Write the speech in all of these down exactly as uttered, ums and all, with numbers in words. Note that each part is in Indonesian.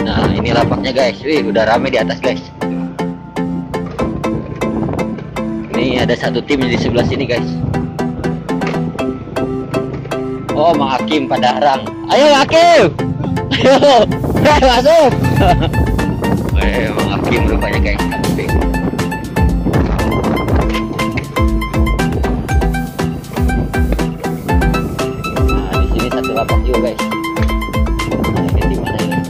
Nah, ini lapaknya guys. Wih, udah rame di atas guys. Ini ada satu tim di sebelah sini guys. Oh, Mang Hakim Padarang. Ayo Hakim. Ayo. Ayo masuk. Eh, Mang Hakim rupanya guys. Nah, di sini satu lapak juga guys. Nah, ini di mana ini?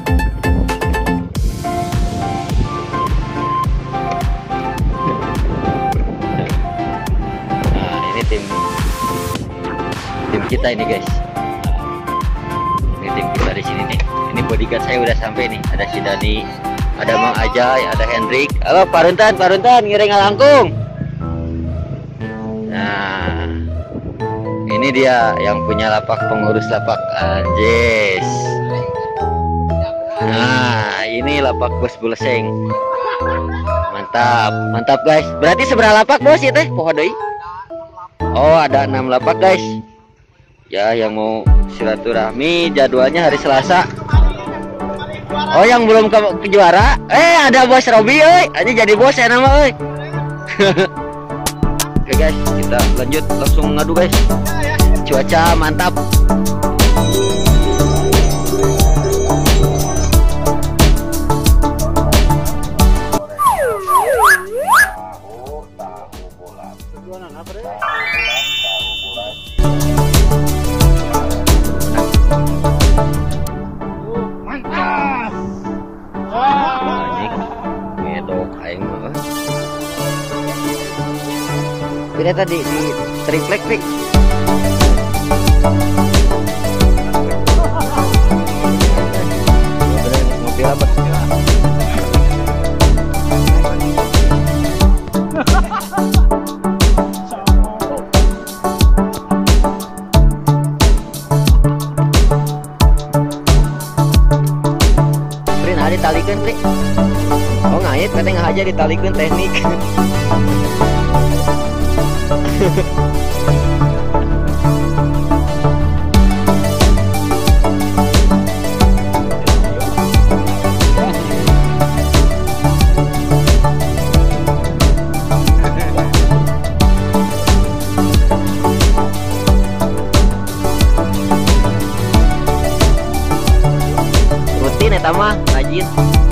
Nah, ini tim tim kita ini guys. Ini tim kita di sini nih. Ini bodyguard saya udah sampai nih. Ada si Dani, ada Mang Ajay, ada Hendrik. Halo Paruntan, Paruntan ngiring ngalangkung. Nah, ini dia yang punya lapak, pengurus lapak Anjes. Nah, ini lapak Bos Buleseng. Mantap, mantap guys. Berarti seberapa lapak bos ya teh? Poho deui. Oh, ada enam lapak guys. Ya, yang mau silaturahmi jadwalnya hari Selasa. Oh, yang belum ke, ke juara? Eh, ada Bos Robi, euy. Ini jadi bos ya nama, euy. Oke guys, kita lanjut langsung ngadu guys. Cuaca mantap. Pilih tadi di triplek nih. Mobil apa? Prin ada ditalikeun, Pri. Oh, ngait katanya nggak aja ditalikeun teknik. Rutin eta mah rajin.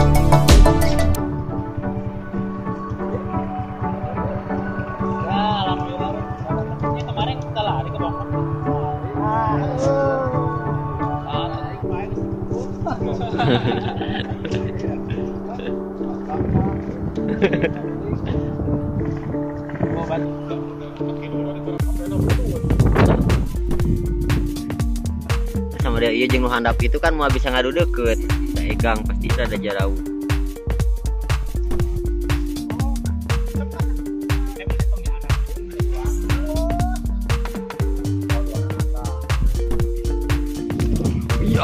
Sama dia iya jeung nu handap itu kan mau bisa ngadu deket. Egang pasti ada jarau. Iya.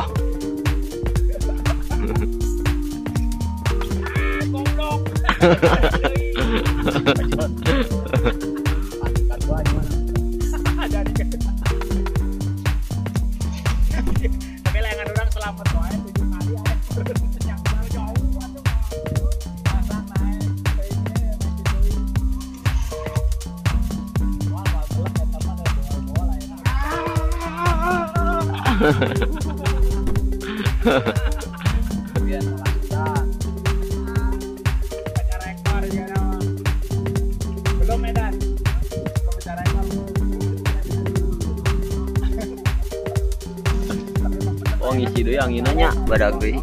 Tapi layangan orang selamat wae tujuh kali aja. Yang jauh atuh. Pasang naik kayaknya masih deui. Wah, bagus eta mah ada bola enak. Biar lancar. Baca rekor ya nama. Belum Medan. Belum baca rekor. Oh, ngisi deui anginanya badag deui.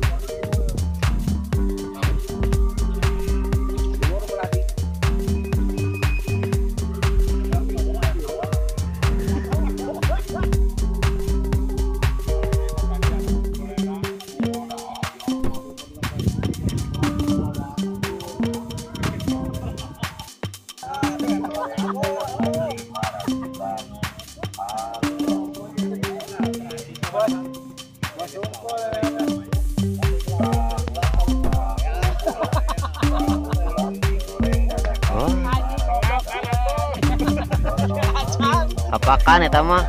Pakan eta mah.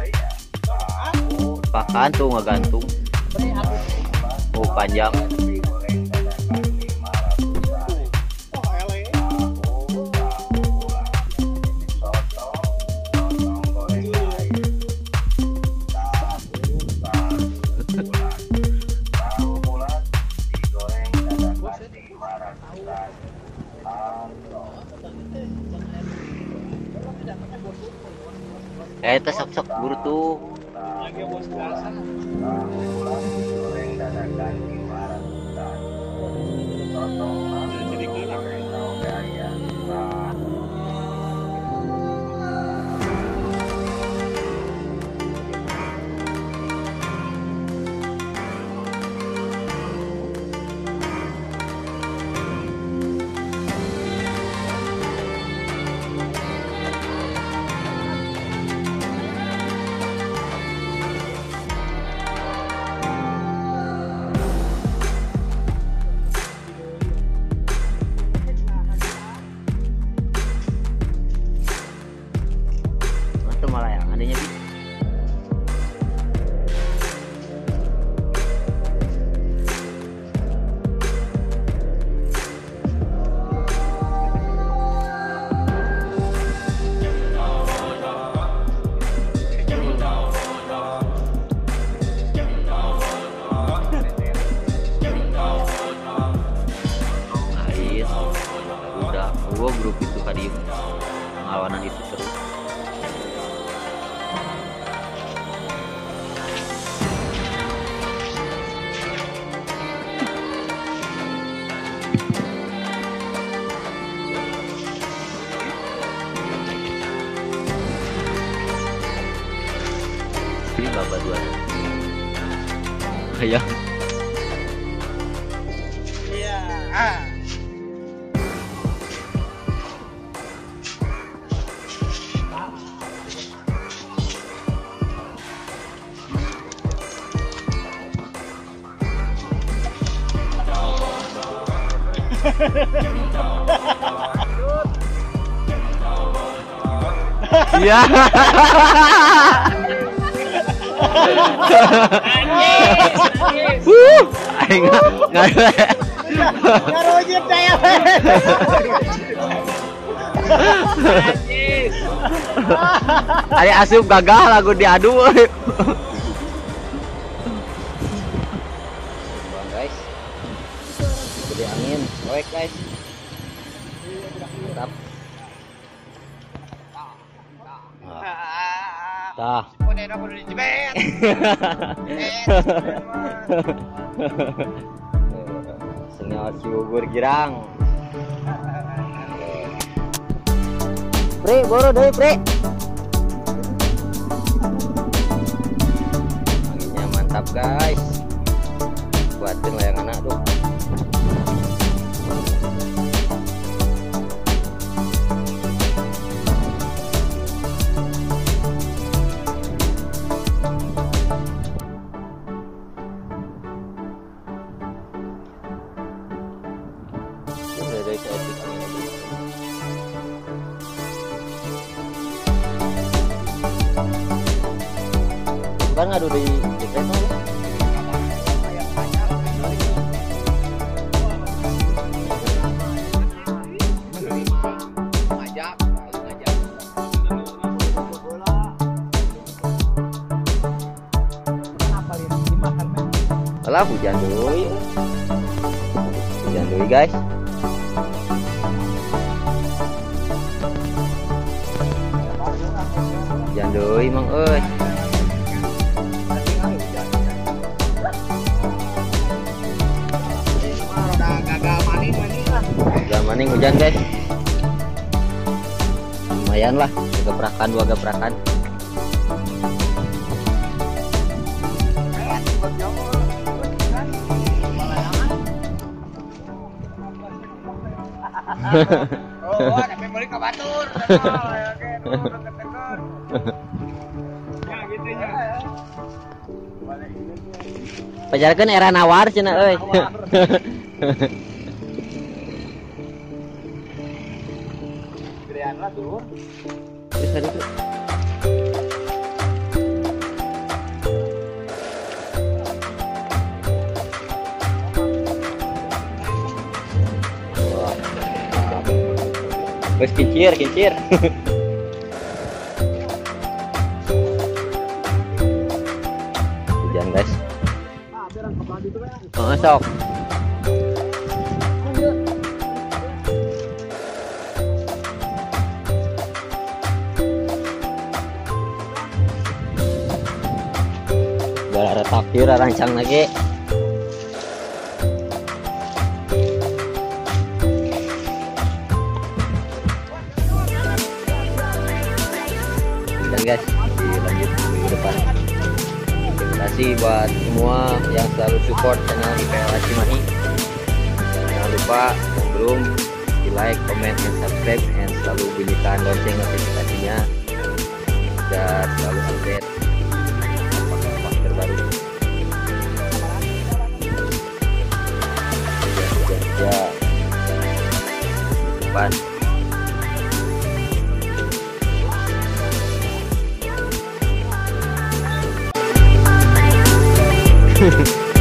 Pakan tuh ngagantung. Oh, panjang. Eh, itu sok-sok buru tuh. Lagi bos biasa. Jadi kurang. Itu malah yang adanya Bi. Ais, udah gua grup itu tadi pengalaman itu terus. Ini bapak dua ya. Iya. Ah. Iya. Wuh, aing enggak. Ngarojit saya. Ari asup gagal lagu diadu. Guys. Gede angin, oek guys. Mantap. Tah. Udah udah udah dijebet. Senyawa ciugur girang. Pre, boro deui, Pre. Anginnya mantap, guys. Kuatin layangan anak tuh. Dari saya angin aja. Bukan ngadu di jepret no. Alah hujan deui. Hujan deui guys. Hujan deui Mang euy. Gagal maning maning lah. Gagal maning hujan guys. Lumayan lah, gebrakan dua gebrakan. Oh, ada memori ke batur. Ya gitu ya. Pajarkeun era nawar cenah euy. Gedean lah turun. Terus tadi tuh. Wes kincir, kincir. Hujan guys. Ah, biar ang kapal dito ya. Oh, sok. Takdir rancang lagi. Dan guys, dilanjut minggu depan. Terima kasih buat semua yang selalu support channel I P L A Cimahi. Jangan lupa yang belum di like, comment, dan subscribe, dan selalu bunyikan lonceng notifikasinya agar selalu update apa-apa terbaru. Ya, depan.